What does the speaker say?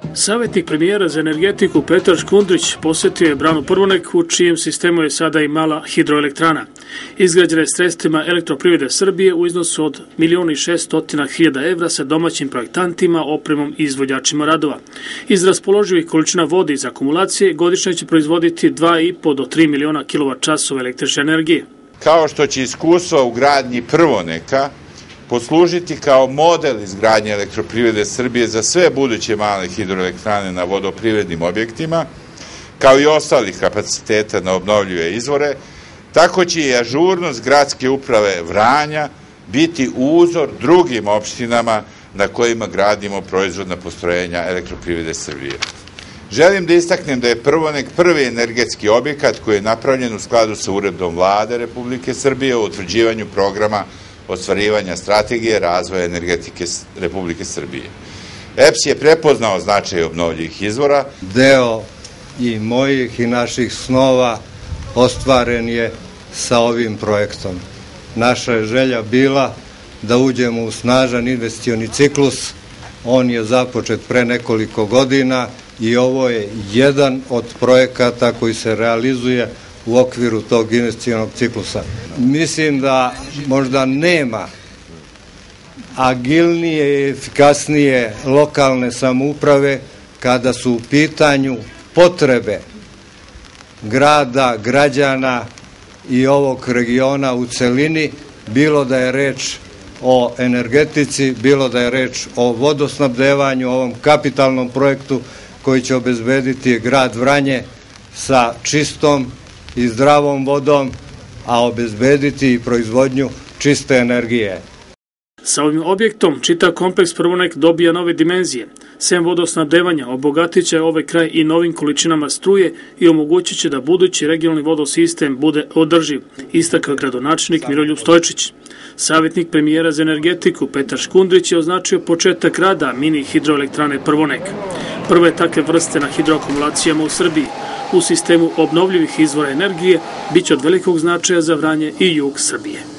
Savjetnik premijera za energetiku Petar Škundrić posjetio je branu Prvonek, u čijem sistemu je sada i mala hidroelektrana. Izgrađena je sredstvima Elektroprivrede Srbije u iznosu od 1.600.000 evra sa domaćim projektantima, opremom i izvođačima radova. Iz raspoloživih količina vode iz akumulacije godišnje će proizvoditi 2,5 do 3 miliona kWh električne energije. Kao što će iskustvo u gradnji Prvoneka poslužiti kao model izgradnje Elektroprivrede Srbije za sve buduće male hidroelektrane na vodoprivrednim objektima, kao i ostalih kapaciteta na obnovljive izvore, tako će i ažurnost gradske uprave Vranja biti uzor drugim opštinama na kojima gradimo proizvodna postrojenja Elektroprivrede Srbije. Želim da istaknem da je Prvonek prvi energetski objekat koji je napravljen u skladu sa uredbom Vlade Republike Srbije o utvrđivanju programa ostvarivanja strategije razvoja energetike Republike Srbije. EPS je prepoznao značaj obnovljivih izvora. Deo i mojih i naših snova ostvaren je sa ovim projektom. Naša je želja bila da uđemo u snažan investicioni ciklus. On je započet pre nekoliko godina i ovo je jedan od projekata koji se realizuje u okviru tog investicionog ciklusa. Mislim da možda nema agilnije i efikasnije lokalne samouprave kada su u pitanju potrebe grada, građana i ovog regiona u celini, bilo da je reč o energetici, bilo da je reč o vodosnabdevanju, ovom kapitalnom projektu koji će obezbediti grad Vranje sa čistom i zdravom vodom, a obezbediti i proizvodnju čiste energije. Sa ovim objektom čitav kompleks Prvonek dobija nove dimenzije. Sem vodosnabdevanja obogatit će ovaj kraj i novim količinama struje i omogućit će da budući regionalni vodosistem bude održiv, istakao gradonačelnik Miroljub Stojčić. Savjetnik premijera za energetiku Petar Škundrić je označio početak rada mini hidroelektrane Prvonek. Prve takve vrste na hidroakumulacijama u Srbiji u sistemu obnovljivih izvora energije biće od velikog značaja za Vranje i jug Srbije.